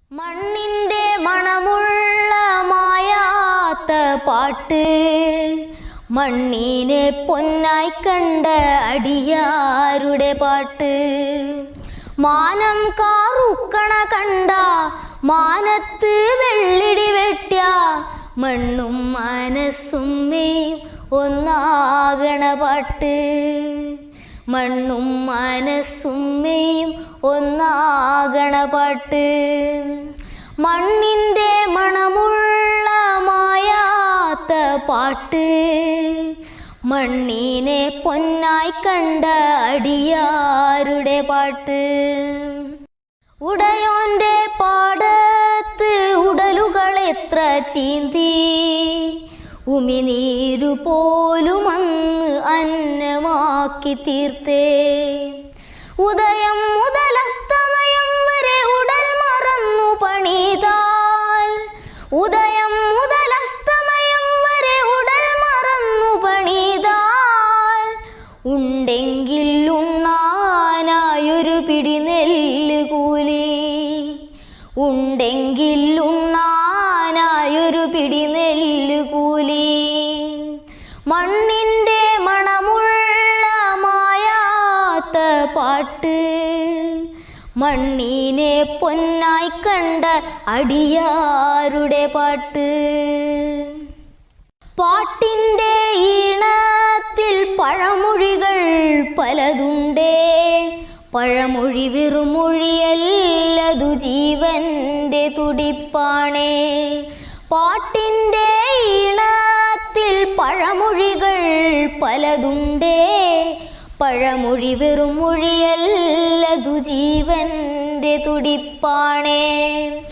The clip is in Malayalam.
മണ്ണിന്റെ മണമുള്ള മായാത്ത പാട്ട്, മണ്ണിനെ പൊന്നായി കണ്ട അടിയാരുടെ പാട്ട്. മാനം കാറുക്കണ കണ്ട മാനത്ത് വെള്ളിടി വെട്ടിയ മണ്ണും മനസ്സും മേയും ഒന്നാകണ പാട്ട്. മണ്ണും മനസ്സും മേയും ഒന്നാകണ പാട്ട്. മണ്ണിന്റെ മണമുള്ള മായാത്ത പാട്ട്, മണ്ണിനെ പൊന്നായി കണ്ട അടിയാരുടെ പാട്ട്. ഉടയോന്റെ പാടത്ത് ഉടലുകൾ എത്ര ചീന്തി, ഉമിനീരു പോലും അങ്ങ് അന്നമാക്കി തീർത്തേ. ഉദയം മുതൽ അസ്തമയം വരെ ഉടൽ മറന്നു പണിതാൽ, ഉദയം മുതൽ അസ്തമയം വരെ ഉടൽ മറന്നു പണിതാൽ, ഉണ്ടെങ്കിൽ ഉണ്ണാനായൊരു പിടി നെല്ല് കൂലി, ഉണ്ടെങ്കിൽ ഉണ്ണാനായൊരു പിടി നെല്ല് കൂലി. മണ്ണിന്റെ മണമുള്ള മായാത്ത പാട്ട്, മണ്ണിനെ പൊന്നായി കണ്ട അടിയാരുടെ പാട്ട്. പാട്ടിന്റെ ഈണത്തിൽ പഴമൊഴികൾ പലതുണ്ടേ, പഴമൊഴി വെറുമൊഴിയല്ലതു ജീവന്റെ തുടിപ്പാണേ. പാട്ടിന്റെ ഈണത്തിൽ പഴമൊഴികൾ പലതുണ്ടേ, പഴമൊഴി വെറുമൊഴിയല്ലതു ജീവന്റെ തുടിപ്പാണേ.